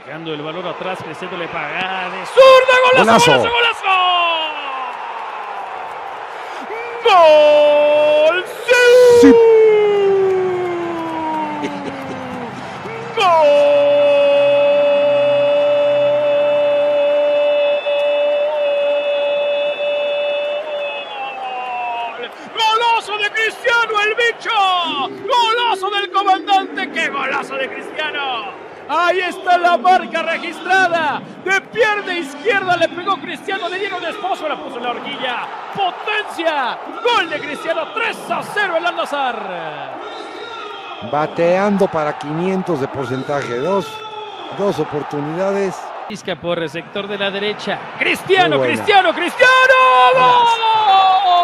Sacando el balón atrás, Cristiano le paga de zurda. ¡Golazo, golazo, golazo! ¡Gol! ¡Sí! ¡Gol! ¡Golazo de Cristiano, el bicho! ¡Golazo del comandante! ¡Qué golazo de Cristiano! Ahí está la marca registrada. De pierna izquierda le pegó Cristiano, le dieron esposo, la puso en la horquilla. ¡Potencia! Gol de Cristiano, 3-0 el Al-Nassr. Bateando para 500 de porcentaje, dos oportunidades. Isca por el sector de la derecha. Cristiano, Cristiano, Cristiano. ¡Gol!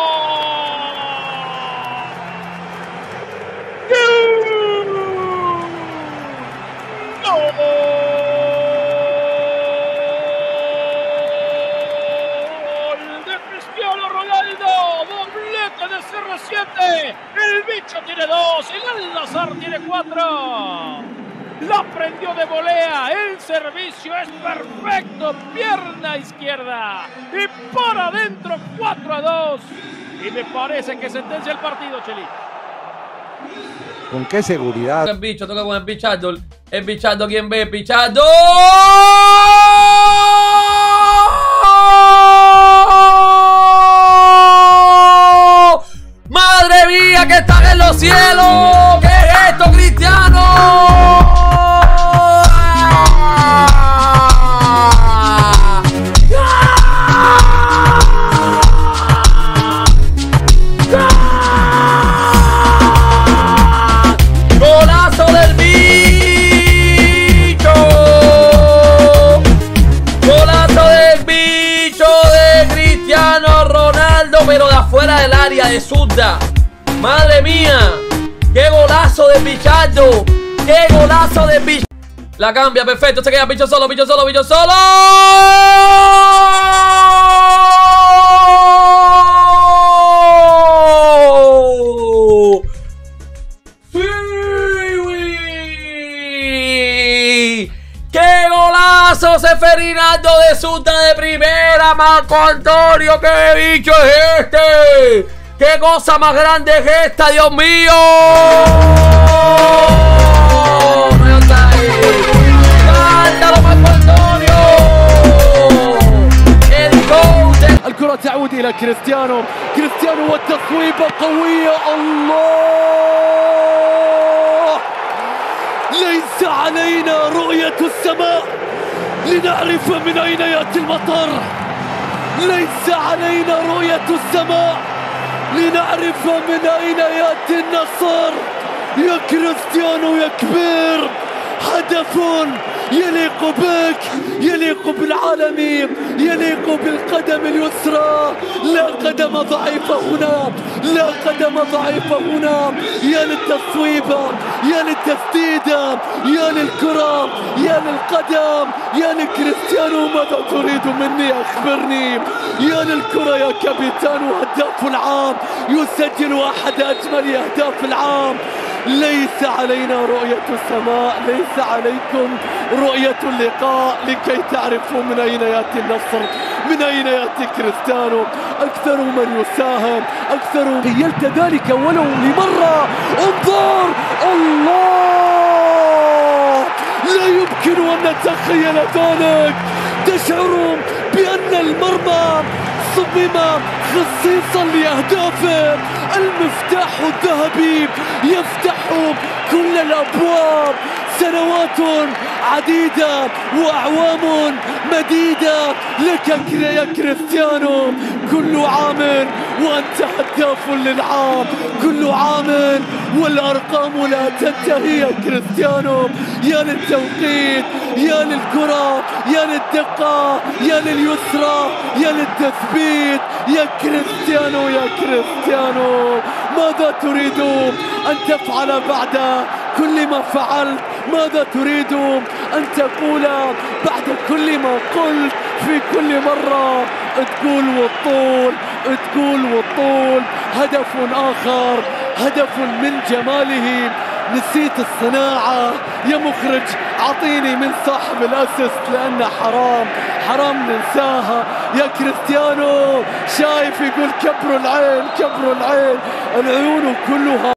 De CR7, el bicho tiene 2, el Al-Nassr tiene 4. La prendió de volea, el servicio es perfecto, pierna izquierda y para adentro, 4-2. Y me parece que sentencia el partido, Cheli. ¿Con qué seguridad? El bicho toca con el bichado, ¿quién ve? ¡Bichado! ¡Madre mía, que están en los cielos! ¿Qué es esto, Cristiano? ¡Golazo del bicho! ¡Golazo del bicho de Cristiano Ronaldo, pero de afuera del área, de zurda! ¡Madre mía! ¡Qué golazo del bichado! ¡Qué golazo del bicho! La cambia, perfecto, se queda bicho solo, bicho solo, bicho solo. ¡Qué golazo! Seferinato de zurda de primera, Marco Antonio. ¡Qué bicho es este! ¡Qué cosa más grande es esta, Dios mío! ¡Cántalo, Marco Antonio! ¡El gol! الكرة تعود إلى كريستيانو والتصويبة قوية. الله! ليس علينا رؤية السماء لنعرف من أين يأتي المطر. ليس علينا رؤية السماء لنعرف من أين يأتي النصر. يا كريستيانو يا كبير، هدف يليق بك، يليق بالعالمين، يليق بالقدم اليسرى. لا قدم ضعيفة هنا، لا قدم ضعيفة هنا. يا للتصويبة، يا للتسديدة، يا للكرة، يا للقدم، يا لكريستيانو. ماذا تريد مني؟ أخبرني. يا للكرة يا كابيتان، هداف العام، يسجل أحد أجمل أهداف العام. ليس علينا رؤية السماء، ليس عليكم رؤية اللقاء لكي تعرفوا من أين يأتي النصر، من أين يأتي كريستيانو. أكثر من يساهم، أكثر. خيلت ذلك ولو لمرة. انظر، الله! لا يمكن أن نتخيل ذلك. تشعر بأن المرمى صمم خصيصا لأهدافه. المفتاح الذهبي يفتح كل الأبواب. سنوات عديدة وأعوام مديدة لك يا كريستيانو. كل عام وأنت هداف للعام، كل عام والأرقام لا تنتهي يا كريستيانو. يا للتوقيت، يا للكرة، يا للدقة، يا لليسرى، يا للتثبيت. يا كريستيانو يا كريستيانو، ماذا تريد أن تفعل بعد كل ما فعلت؟ ماذا تريد أن تقول بعد كل ما قلت؟ في كل مرة تقول والطول، تقول والطول. هدف آخر، هدف من جماله، نسيت الصناعة يا مخرج، عطيني من صاحب الاسيست لأنه حرام ننساها. يا كريستيانو شايف يقول كبروا العين، العيون كلها